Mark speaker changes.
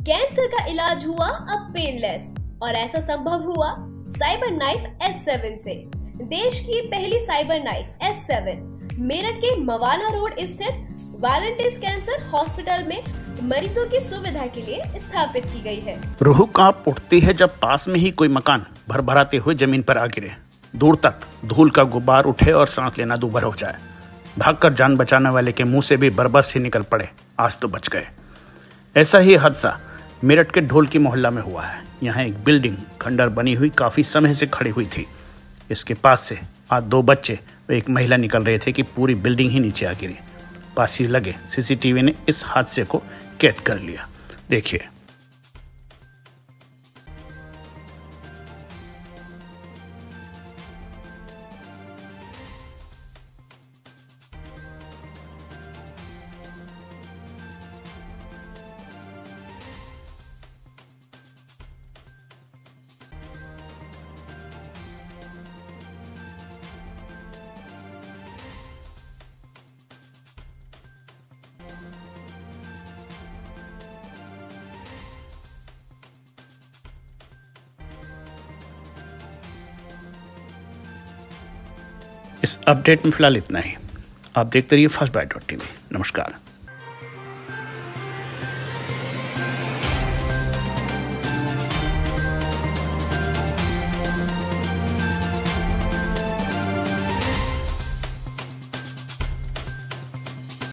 Speaker 1: Cancer का इलाज हुआ अब पेनलेस और ऐसा संभव हुआ साइबर नाइफ S7 से। देश की पहली साइबर नाइफ S7 मेरठ के मवाना रोड स्थित वालंटिस कैंसर हॉस्पिटल में मरीजों की सुविधा के लिए स्थापित की गई है।
Speaker 2: रूह कांप उठती है जब पास में ही कोई मकान भरभराते हुए जमीन पर आ गिरे, दूर तक धूल का गुब्बार उठे और सांस लेना दूभर हो जाए। भागकर जान बचाने वाले के मुंह से भी बरबस ही निकल पड़े, आज तो बच गए। ऐसा ही हादसा मेरठ के ढोलकी मोहल्ला में हुआ है। यहाँ एक बिल्डिंग खंडर बनी हुई काफी समय से खड़ी हुई थी। इसके पास से आज 2 बच्चे और एक महिला निकल रहे थे कि पूरी बिल्डिंग ही नीचे आ गिरी। पास ही लगे सीसीटीवी ने इस हादसे को कैद कर लिया। देखिए। इस अपडेट में फिलहाल इतना ही। आप देखते रहिए फर्स्ट बाइट.टीवी। नमस्कार।